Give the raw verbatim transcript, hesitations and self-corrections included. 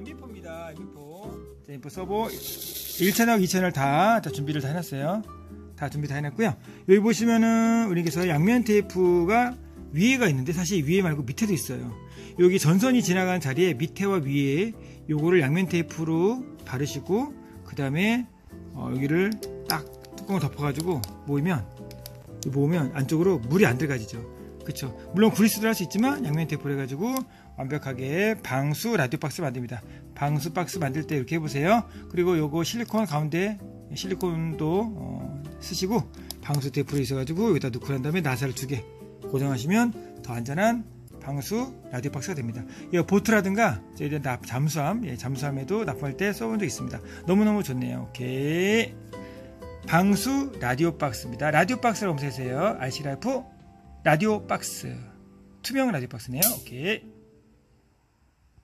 엠비포입니다. 엠비포. 자, 엠비포 서버 일 채널, 이 채널 다, 다 준비를 다 해놨어요. 다 준비 다 해놨고요. 여기 보시면은 우리께서 양면 테이프가 위에가 있는데 사실 위에 말고 밑에도 있어요. 여기 전선이 지나가는 자리에 밑에와 위에 요거를 양면 테이프로 바르시고 그 다음에 어, 여기를 딱 뚜껑을 덮어가지고 모으면 모으면 안쪽으로 물이 안 들어가지죠. 그쵸? 물론 그리스도 할 수 있지만 양면 테이프를 해가지고 완벽하게 방수 라디오 박스 만듭니다. 방수 박스 만들 때 이렇게 해보세요. 그리고 요거 실리콘 가운데 실리콘도 어, 쓰시고 방수 테이프로 있어가지고 여기다 넣고 난 다음에 나사를 두 개 고정하시면 더 안전한 방수 라디오 박스가 됩니다. 이 보트라든가 저희들 잠수함, 예, 잠수함에도 납품할 때 써본 적 있습니다. 너무너무 좋네요. 오케이. 방수 라디오 박스입니다. 라디오 박스를 검색하세요. 알씨라이프 라디오 박스. 투명 라디오 박스네요. 오케이.